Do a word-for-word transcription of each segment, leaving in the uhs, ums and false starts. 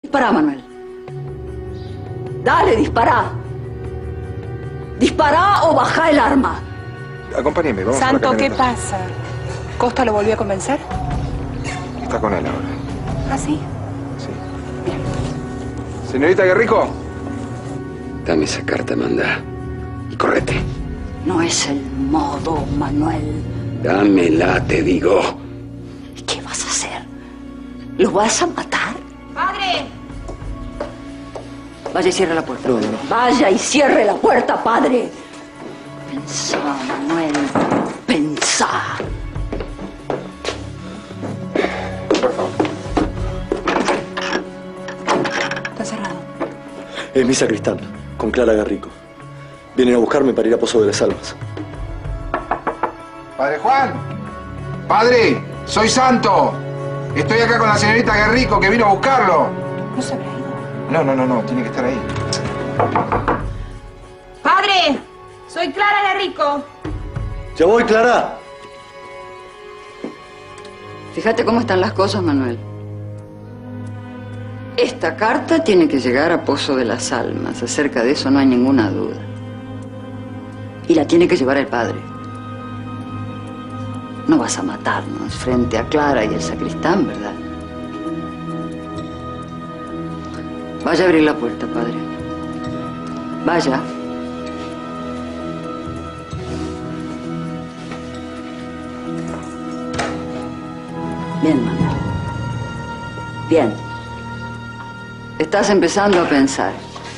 Dispará, Manuel. Dale, dispará. Dispará o bajá el arma. Acompáñeme, vamos Santo, a la ¿qué camioneta. pasa? ¿Costa lo volvió a convencer? Está con él ahora. ¿Ah, sí? Sí. Señorita Guerrico. Dame esa carta, manda. Y correte. No es el modo, Manuel. Dámela, te digo. ¿Y qué vas a hacer? ¿Lo vas a matar? ¡Padre! Vaya y cierre la puerta. No, no, no. Vaya y cierre la puerta, padre. Pensá, Manuel. Pensá. Por favor. Está cerrado. Es mi sacristán, con Clara Garrico. Vienen a buscarme para ir a Pozo de las Almas. Padre Juan. Padre, soy Santo. Estoy acá con la señorita Guerrico que vino a buscarlo. ¿No se habrá ido? No, no, no, no. Tiene que estar ahí. ¡Padre! Soy Clara Guerrico. ¡Ya voy, Clara! Fíjate cómo están las cosas, Manuel. Esta carta tiene que llegar a Pozo de las Almas. Acerca de eso no hay ninguna duda. Y la tiene que llevar el padre. No vas a matarnos frente a Clara y el sacristán, ¿verdad? Vaya a abrir la puerta, padre. Vaya. Bien, Manuel. Bien. Estás empezando a pensar.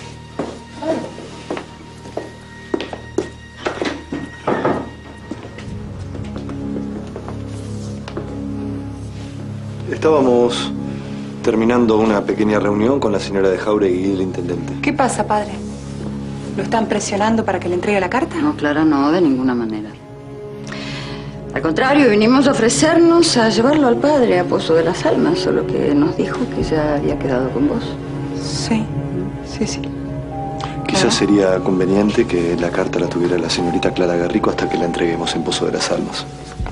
Estábamos terminando una pequeña reunión con la señora de Jauregui y el intendente. ¿Qué pasa, padre? ¿Lo están presionando para que le entregue la carta? No, Clara, no, de ninguna manera. Al contrario, vinimos a ofrecernos a llevarlo al padre a Pozo de las Almas, solo que nos dijo que ya había quedado con vos. Sí, sí, sí. Quizás sería conveniente que la carta la tuviera la señorita Clara Garrico hasta que la entreguemos en Pozo de las Almas.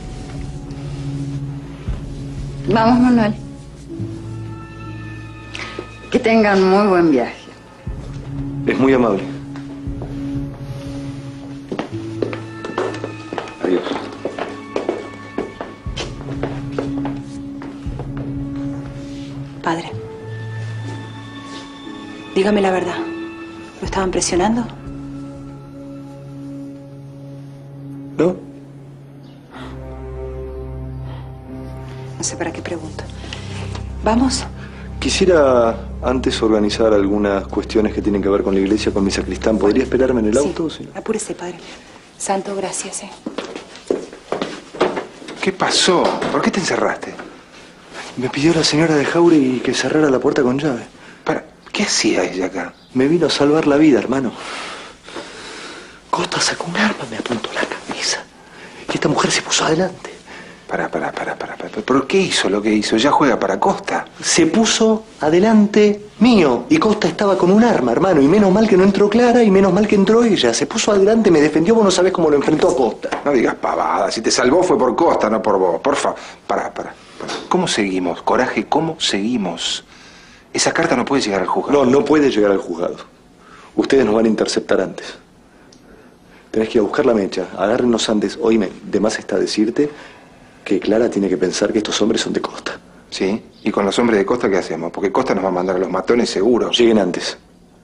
Vamos, Manuel. Que tengan muy buen viaje. Es muy amable. Adiós. Padre, dígame la verdad. ¿Lo estaban presionando? ¿No? No sé para qué pregunto. ¿Vamos? Quisiera antes organizar algunas cuestiones que tienen que ver con la iglesia, con mi sacristán. ¿Podría esperarme en el auto? Sí. Sí. Apúrese, padre. Santo, gracias, ¿eh? ¿Qué pasó? ¿Por qué te encerraste? Me pidió la señora de Jauregui que cerrara la puerta con llave. Para, ¿qué hacía ella acá? Me vino a salvar la vida, hermano. Costa sacó un arma, me apuntó la cabeza. Y esta mujer se puso adelante. Pará, pará, pará, pará, pará. ¿Por qué hizo lo que hizo? Ya juega para Costa. Se puso adelante mío. Y Costa estaba con un arma, hermano. Y menos mal que no entró Clara y menos mal que entró ella. Se puso adelante, me defendió. Vos no sabés cómo lo enfrentó a Costa. No digas pavadas. Si te salvó fue por Costa, no por vos. Porfa, pará, pará, pará. ¿Cómo seguimos? Coraje, ¿cómo seguimos? Esa carta no puede llegar al juzgado. No, no puede llegar al juzgado. Ustedes nos van a interceptar antes. Tenés que ir a buscar la mecha. Agárrenos antes. Oíme, de más está decirte que Clara tiene que pensar que estos hombres son de Costa. ¿Sí? ¿Y con los hombres de Costa qué hacemos? Porque Costa nos va a mandar a los matones seguro. Lleguen antes.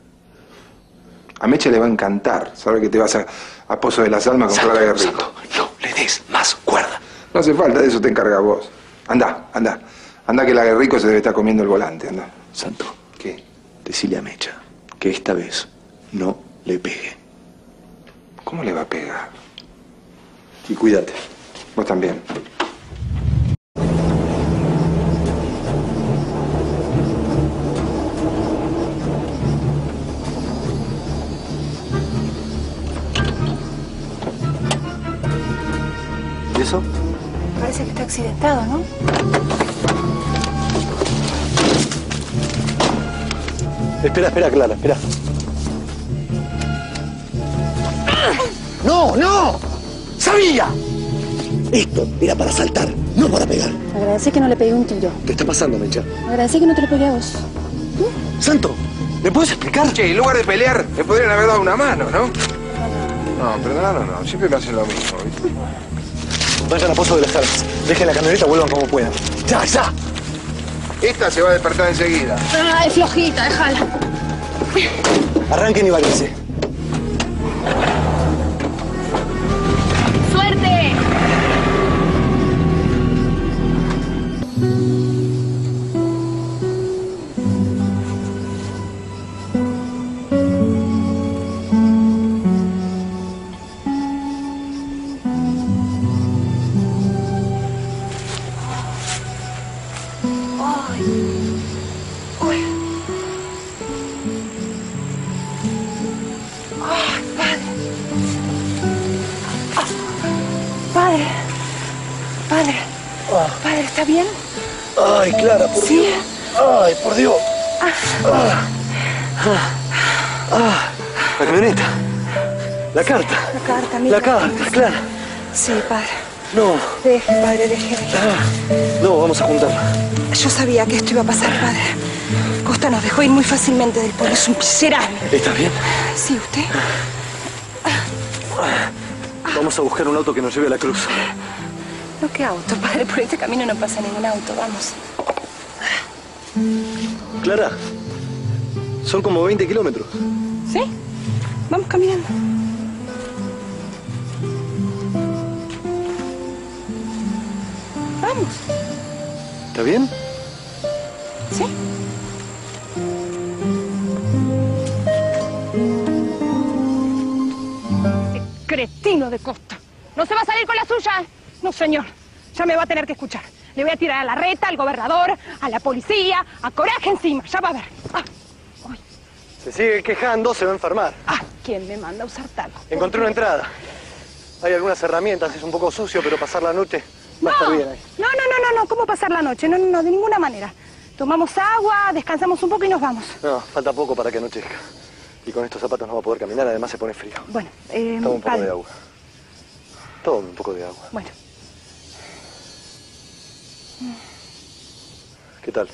A Mecha le va a encantar saber que te vas a, a Pozo de las Almas con Santo, Clara Guerrico. Santo, no le des más cuerda. No hace falta, de eso te encargas vos. Andá, andá. Andá que la Guerrico se debe estar comiendo el volante, andá. Santo, ¿Qué? decile a Mecha que esta vez no le pegue. ¿Cómo le va a pegar? Y cuídate. Vos también. ¿Y eso? Parece que está accidentado, ¿no? Espera, espera, Clara, espera. ¡No, no! ¡Sabía! Esto era para saltar, no para pegar. Agradecí que no le pegué un tiro. ¿Qué está pasando, Mecha? Agradecí que no te lo pegué a vos. Santo, ¿me puedes explicar? Che, en lugar de pelear, me podrían haber dado una mano, ¿no? No, pero no, no, no. Siempre me hacen lo mismo, ¿viste? Vayan a Pozo de las Armas. Dejen la camioneta, vuelvan como puedan. ¡Ya, ya! Esta se va a despertar enseguida. Ay, flojita, déjala. Arranquen y váyanse. ¡Suerte! Padre. Padre. Padre, ¿está bien? Ay, Clara, por ¿Sí? Dios. Ay, por Dios. Ah. Ah. La camioneta. La carta. La carta, mira. La carta, Clara. Sí, padre. No. Deje, padre, deje, deje. Ah. No, vamos a juntarla. Yo sabía que esto iba a pasar, padre. Costa nos dejó ir muy fácilmente del pueblo. Es un miserable. ¿Estás bien? Sí, ¿usted? Vamos a buscar un auto que nos lleve a la cruz. No, ¿qué auto, padre? Por este camino no pasa ningún auto. Vamos. Clara, son como veinte kilómetros. ¿Sí? Vamos caminando. Vamos. ¿Está bien? ¿Sí? Cretino de Costa. ¿No se va a salir con la suya? No, señor. Ya me va a tener que escuchar. Le voy a tirar a la reta, al gobernador, a la policía, a Coraje encima. Ya va a ver. Ah. Ay. Se sigue quejando, se va a enfermar. Ah, ¿quién me manda a usar talco? Encontré una entrada. Hay algunas herramientas, es un poco sucio, pero pasar la noche va a estar bien ahí. No, no, no, no, no. ¿Cómo pasar la noche? No, no, no, de ninguna manera. Tomamos agua, descansamos un poco y nos vamos. No, falta poco para que anochezca. Y con estos zapatos no va a poder caminar, además se pone frío. Bueno, eh... Toma un poco padre. de agua. Toma un poco de agua. Bueno. ¿Qué tal?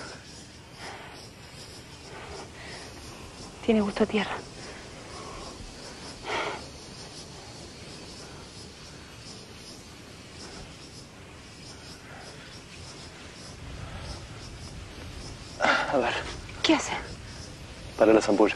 Tiene gusto a tierra. A ver, ¿Qué hace? para las ampollas.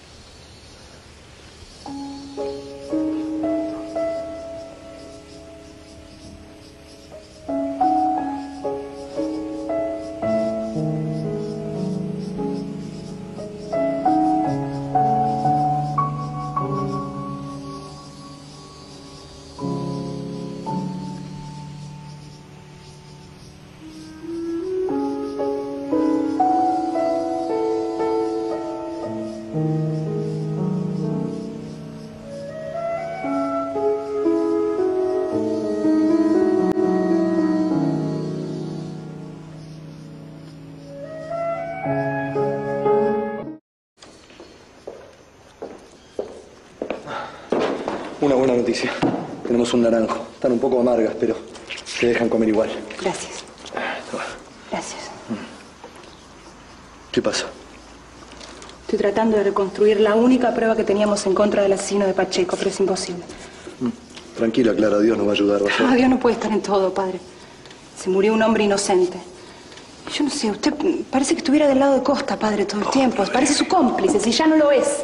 Una buena noticia. Tenemos un naranjo. Están un poco amargas, pero se dejan comer igual. Gracias. Gracias. ¿Qué pasa? Estoy tratando de reconstruir la única prueba que teníamos en contra del asesino de Pacheco, pero es imposible. Tranquila, Clara, Dios nos va a ayudar. ¿Va a ser? Ah, Dios no puede estar en todo, padre. Se murió un hombre inocente. Yo no sé, usted parece que estuviera del lado de Costa, padre, todo el tiempo. Parece su cómplice, si ya no lo es.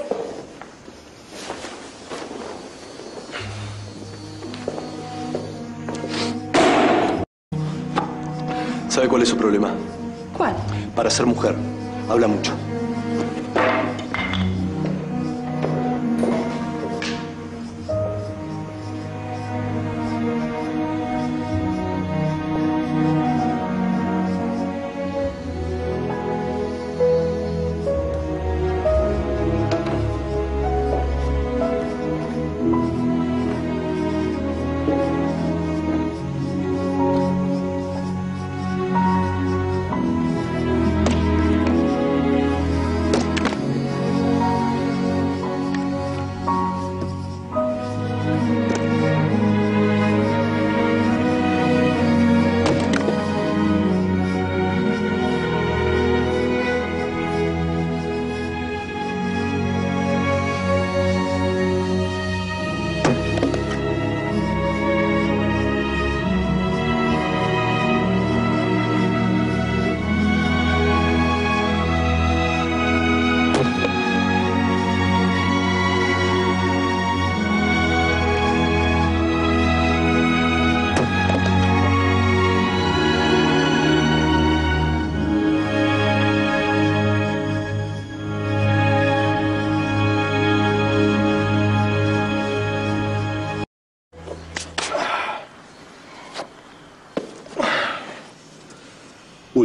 ¿Sabe cuál es su problema? ¿Cuál? Para ser mujer, habla mucho.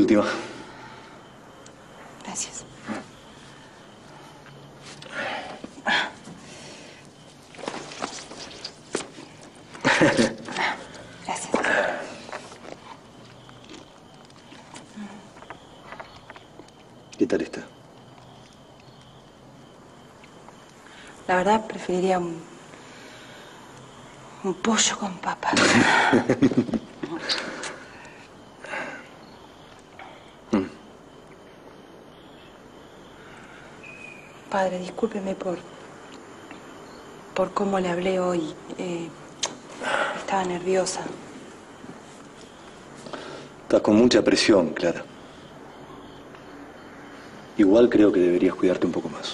última. Gracias. Gracias. ¿Qué tal está? La verdad, preferiría un... un pollo con papas. Padre, discúlpeme por... por cómo le hablé hoy. Eh, estaba nerviosa. Estás con mucha presión, Clara. Igual creo que deberías cuidarte un poco más.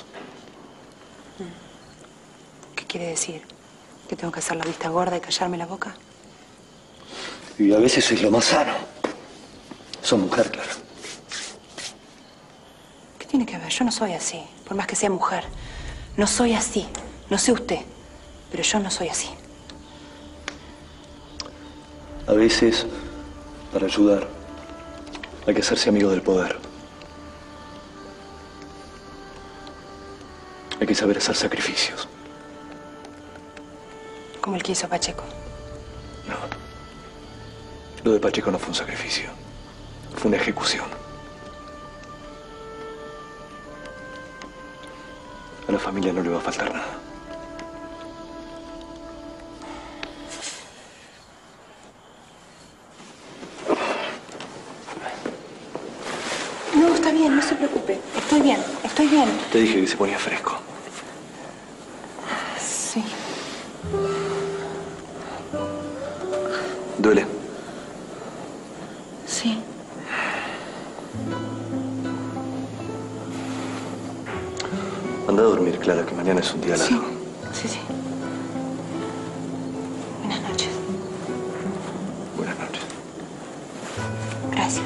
¿Qué quiere decir? ¿Que tengo que hacer la vista gorda y callarme la boca? Y a veces es lo más sano. Sos mujer, Clara. ¿Qué tiene que ver? Yo no soy así, por más que sea mujer. No soy así. No sé usted, pero yo no soy así. A veces, para ayudar, hay que hacerse amigo del poder. Hay que saber hacer sacrificios. Como el que hizo Pacheco. No. Lo de Pacheco no fue un sacrificio. Fue una ejecución. A la familia no le va a faltar nada. No, está bien, no se preocupe. Estoy bien, estoy bien. Te dije que se ponía fresco. Sí. ¿Duele? Sí. Anda a dormir, Clara, que mañana es un día largo. Sí, sí, sí. Buenas noches. Buenas noches. Gracias.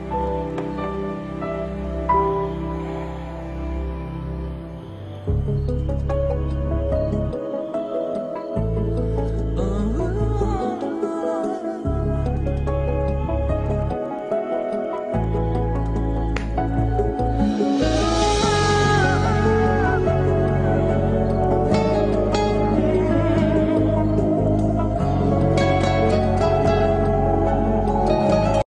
Thank you.